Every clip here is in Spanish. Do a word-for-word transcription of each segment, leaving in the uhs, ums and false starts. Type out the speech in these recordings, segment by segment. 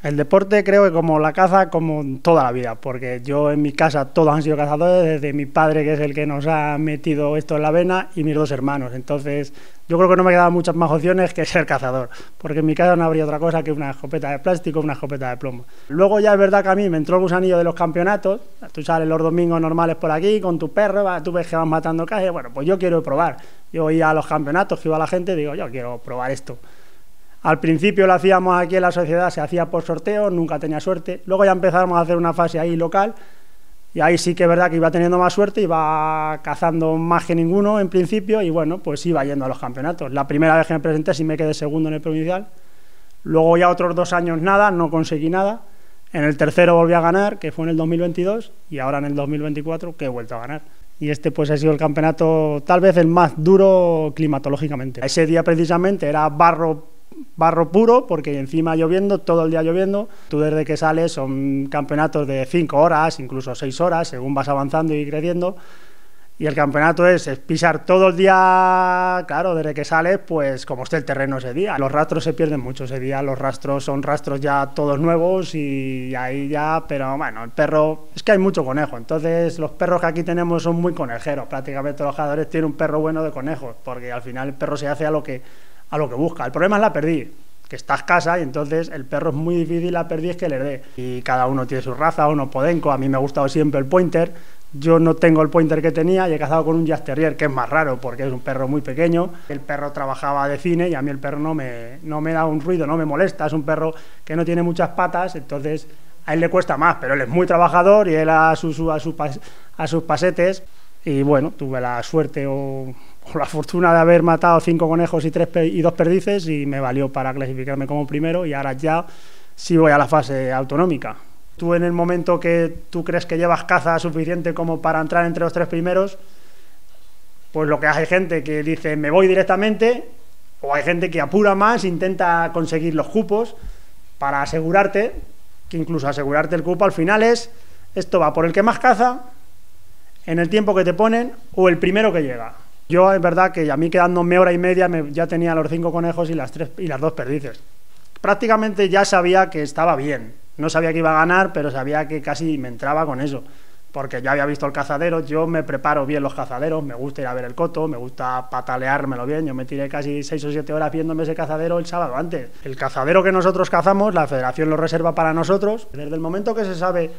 El deporte creo que como la caza, como toda la vida, porque yo en mi casa todos han sido cazadores, desde mi padre, que es el que nos ha metido esto en la vena, y mis dos hermanos. Entonces yo creo que no me quedaban muchas más opciones que ser cazador, porque en mi casa no habría otra cosa que una escopeta de plástico, una escopeta de plomo. Luego ya es verdad que a mí me entró el gusanillo de los campeonatos. Tú sales los domingos normales por aquí con tu perro, va, tú ves que vas matando cajas, bueno, pues yo quiero probar. Yo iba a los campeonatos, que iba la gente, y digo, yo quiero probar esto. Al principio lo hacíamos aquí en la sociedad, se hacía por sorteo, nunca tenía suerte. Luego ya empezamos a hacer una fase ahí local, y ahí sí que es verdad que iba teniendo más suerte, iba cazando más que ninguno en principio, y bueno, pues iba yendo a los campeonatos. La primera vez que me presenté sí me quedé segundo en el provincial, luego ya otros dos años nada, no conseguí nada. En el tercero volví a ganar, que fue en el dos mil veintidós, y ahora en el dos mil veinticuatro que he vuelto a ganar. Y este pues ha sido el campeonato tal vez el más duro climatológicamente. Ese día precisamente era barro barro puro, porque encima lloviendo, todo el día lloviendo. Tú desde que sales son campeonatos de cinco horas, incluso seis horas, según vas avanzando y creciendo. Y el campeonato es, es pisar todo el día, claro, desde que sales, pues como esté el terreno ese día. Los rastros se pierden mucho ese día, los rastros son rastros ya todos nuevos y ahí ya, pero bueno, el perro, es que hay mucho conejo, entonces los perros que aquí tenemos son muy conejeros, prácticamente los cazadores tienen un perro bueno de conejos, porque al final el perro se hace a lo que, a lo que busca. El problema es la perdiz, que está escasa, y entonces el perro es muy difícil la perdiz que le dé. Y cada uno tiene su raza, uno podenco, a mí me ha gustado siempre el pointer. Yo no tengo el pointer que tenía y he cazado con un Jack Terrier, que es más raro porque es un perro muy pequeño. El perro trabajaba de cine y a mí el perro no me, no me da un ruido, no me molesta. Es un perro que no tiene muchas patas, entonces a él le cuesta más, pero él es muy trabajador y él a, su, a, su, a sus pasetes. Y bueno, tuve la suerte o, o la fortuna de haber matado cinco conejos y, tres y dos perdices, y me valió para clasificarme como primero, y ahora ya sí voy a la fase autonómica. Tú en el momento que tú crees que llevas caza suficiente como para entrar entre los tres primeros, pues lo que hay gente que dice me voy directamente, o hay gente que apura más, intenta conseguir los cupos para asegurarte, que incluso asegurarte el cupo al final es, esto va por el que más caza, en el tiempo que te ponen, o el primero que llega. Yo es verdad que a mí quedándome hora y media me, ya tenía los cinco conejos y las, tres, y las dos perdices. Prácticamente ya sabía que estaba bien. No sabía que iba a ganar, pero sabía que casi me entraba con eso, porque ya había visto el cazadero. Yo me preparo bien los cazaderos, me gusta ir a ver el coto, me gusta pataleármelo bien. Yo me tiré casi seis o siete horas viéndome ese cazadero el sábado antes. El cazadero que nosotros cazamos, la federación lo reserva para nosotros. Desde el momento que se sabe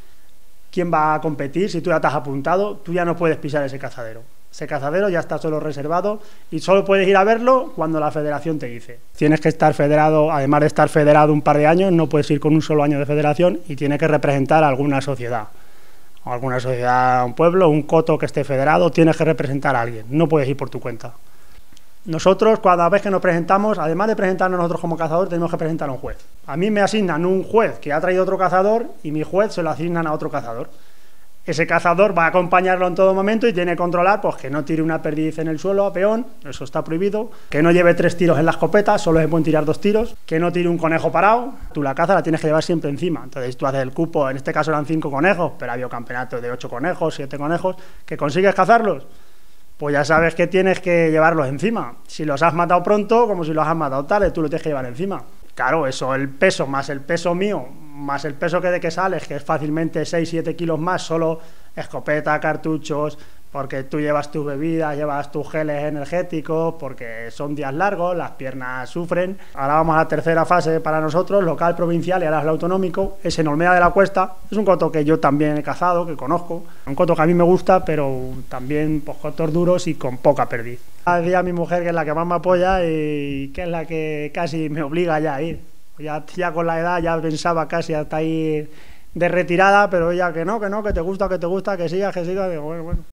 quién va a competir, si tú ya te has apuntado, tú ya no puedes pisar ese cazadero. Ese cazadero ya está solo reservado y solo puedes ir a verlo cuando la federación te dice. Tienes que estar federado, además de estar federado un par de años, no puedes ir con un solo año de federación, y tienes que representar a alguna sociedad, o alguna sociedad, un pueblo, un coto que esté federado, tienes que representar a alguien, no puedes ir por tu cuenta. Nosotros, cada vez que nos presentamos, además de presentarnos nosotros como cazador, tenemos que presentar a un juez. A mí me asignan un juez que ha traído otro cazador y mi juez se lo asignan a otro cazador. Ese cazador va a acompañarlo en todo momento y tiene que controlar pues, que no tire una perdiz en el suelo a peón, eso está prohibido, que no lleve tres tiros en la escopeta, solo se pueden tirar dos tiros, que no tire un conejo parado. Tú la caza la tienes que llevar siempre encima, entonces tú haces el cupo, en este caso eran cinco conejos, pero había campeonatos de ocho conejos, siete conejos, que consigues cazarlos, pues ya sabes que tienes que llevarlos encima. Si los has matado pronto, como si los has matado tarde, tú los tienes que llevar encima. Claro, eso, el peso más el peso mío, más el peso que de que sales, que es fácilmente seis siete kilos más, solo escopeta, cartuchos, porque tú llevas tus bebidas, llevas tus geles energéticos, porque son días largos, las piernas sufren. Ahora vamos a la tercera fase para nosotros, local, provincial, y ahora es el autonómico. Es en Olmeda de la Cuesta, es un coto que yo también he cazado, que conozco, un coto que a mí me gusta, pero también pues, cotos duros y con poca perdiz. Decía a mi mujer que es la que más me apoya y que es la que casi me obliga ya a ir. Ya, ya con la edad ya pensaba casi hasta ir de retirada, pero ella que no, que no, que te gusta, que te gusta, que sigas, que sigas. Digo, bueno, bueno.